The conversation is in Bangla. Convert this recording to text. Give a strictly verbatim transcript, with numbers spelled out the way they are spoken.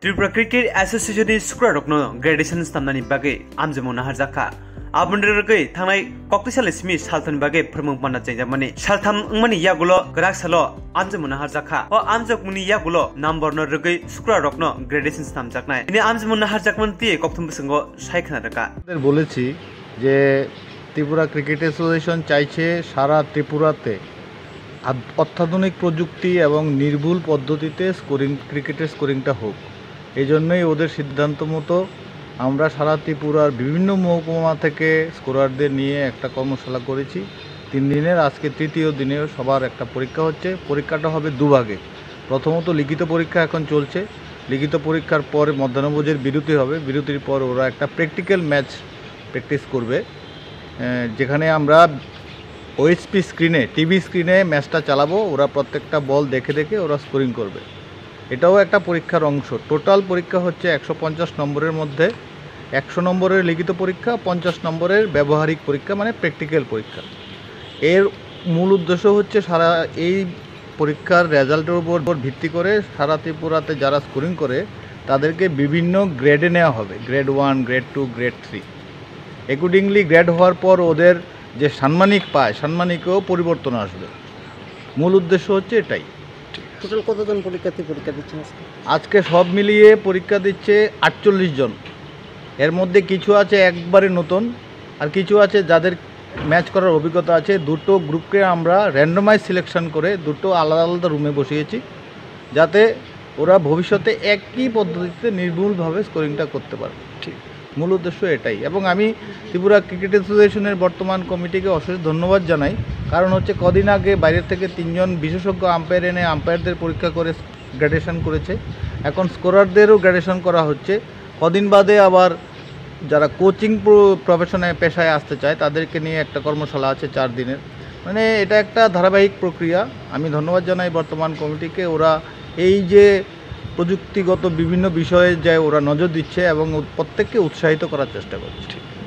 Tripura Cricket Association is Scorerrogni Gradetion stamnani bagwi amjemo Nahajakkha abundirgui thangnai koktisal simi salthani bagwi phormung panna chaijamani saltham ngmani yagulo grak salo amjemo Nahajakkha o amjokmuni yagulo number no rgui Scorerrogni Gradetion stamjaknai ini amjemo Nahajakkmanti kokthum bisingo saikhanaraka বলেছি যে ত্রিপুরা ক্রিকেট অ্যাসোসিয়েশন চাইছে সারা ত্রিপুরাতে অত্যাধুনিক প্রযুক্তি এবং নির্ভুল পদ্ধতিতে স্কোরিং ক্রিকেটের স্কোরিংটা হোক। এই জন্যই ওদের সিদ্ধান্ত মতো আমরা সারা ত্রিপুরার বিভিন্ন মহকুমা থেকে স্কোরারদের নিয়ে একটা কর্মশালা করেছি। তিন দিনের আজকে তৃতীয় দিনে সবার একটা পরীক্ষা হচ্ছে। পরীক্ষাটা হবে দুভাগে। প্রথমত লিখিত পরীক্ষা এখন চলছে। লিখিত পরীক্ষার পর মধ্যাহ্নভোজের বিরতি হবে। বিরতির পর ওরা একটা প্র্যাকটিক্যাল ম্যাচ প্র্যাকটিস করবে, যেখানে আমরা ওএসপি স্ক্রিনে টিভি স্ক্রিনে ম্যাচটা চালাবো। ওরা প্রত্যেকটা বল দেখে দেখে ওরা স্কোরিং করবে। এটাও একটা পরীক্ষার অংশ। টোটাল পরীক্ষা হচ্ছে একশো পঞ্চাশ নম্বরের মধ্যে একশো নম্বরের লিখিত পরীক্ষা, পঞ্চাশ নম্বরের ব্যবহারিক পরীক্ষা মানে প্র্যাকটিক্যাল পরীক্ষা। এর মূল উদ্দেশ্য হচ্ছে সারা এই পরীক্ষার রেজাল্টের উপর ভিত্তি করে সারা ত্রিপুরাতে যারা স্কোরিং করে তাদেরকে বিভিন্ন গ্রেডে নেওয়া হবে, grade one, grade two, grade three. Accordingly grade হওয়ার পর ওদের যে সাম্মানিক পায় সাম্মানিকেও পরিবর্তন আসবে। মূল উদ্দেশ্য হচ্ছে এটাই। টোটাল কতজন পরীক্ষার্থী পরীক্ষা দিচ্ছেন আজকে? আজকে সব মিলিয়ে পরীক্ষা দিচ্ছে আটচল্লিশ জন। এর মধ্যে কিছু আছে একবারে নতুন, আর কিছু আছে যাদের ম্যাচ করার অভিজ্ঞতা আছে। দুটো গ্রুপকে আমরা র্যান্ডমাইজ সিলেকশন করে দুটো আলাদা আলাদা রুমে বসিয়েছি, যাতে ওরা ভবিষ্যতে একই পদ্ধতিতে নির্ভুলভাবে স্কোরিংটা করতে পারে। ঠিক মূল উদ্দেশ্য এটাই। এবং আমি ত্রিপুরা ক্রিকেট অ্যাসোসিয়েশনের বর্তমান কমিটিকে অশেষ ধন্যবাদ জানাই। কারণ হচ্ছে কদিন আগে বাইরের থেকে তিনজন বিশেষজ্ঞ আম্পায়ার এনে আম্পায়ারদের পরীক্ষা করে গ্রেডেশন করেছে। এখন স্কোরারদেরও গ্রেডেশন করা হচ্ছে। কদিন বাদে আবার যারা কোচিং প্রফেশনে পেশায় আসতে চায় তাদেরকে নিয়ে একটা কর্মশালা আছে চার দিনের। মানে এটা একটা ধারাবাহিক প্রক্রিয়া। আমি ধন্যবাদ জানাই বর্তমান কমিটিকে। ওরা এই যে প্রযুক্তিগত বিভিন্ন বিষয়ে যায় ওরা নজর দিচ্ছে এবং প্রত্যেককে উৎসাহিত করার চেষ্টা করছে।